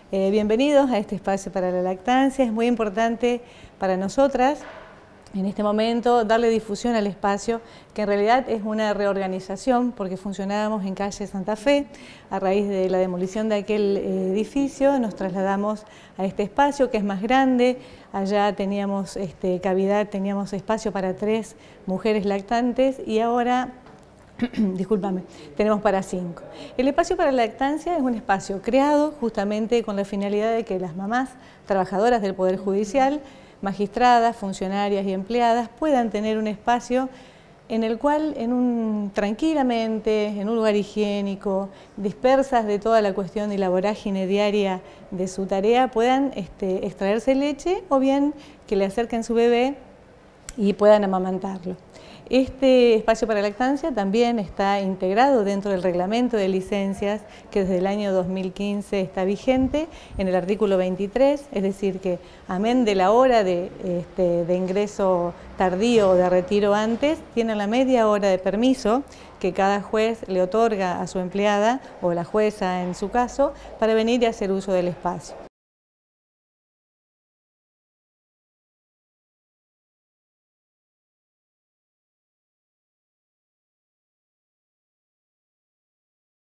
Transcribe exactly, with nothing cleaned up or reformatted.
Eh, bienvenidos a este espacio para la lactancia. Es muy importante para nosotras en este momento darle difusión al espacio, que en realidad es una reorganización porque funcionábamos en calle Santa Fe. A raíz de la demolición de aquel edificio nos trasladamos a este espacio que es más grande. Allá teníamos este, cavidad, teníamos espacio para tres mujeres lactantes y ahora discúlpame, tenemos para cinco. El espacio para la lactancia es un espacio creado justamente con la finalidad de que las mamás trabajadoras del Poder Judicial, magistradas, funcionarias y empleadas puedan tener un espacio en el cual en un, tranquilamente, en un lugar higiénico, dispersas de toda la cuestión y la vorágine diaria de su tarea, puedan este, extraerse leche o bien que le acerquen su bebé y puedan amamantarlo. Este espacio para lactancia también está integrado dentro del reglamento de licencias que desde el año dos mil quince está vigente en el artículo veintitrés, es decir que amén de la hora de, este, de ingreso tardío o de retiro antes, tiene la media hora de permiso que cada juez le otorga a su empleada o la jueza en su caso para venir y hacer uso del espacio.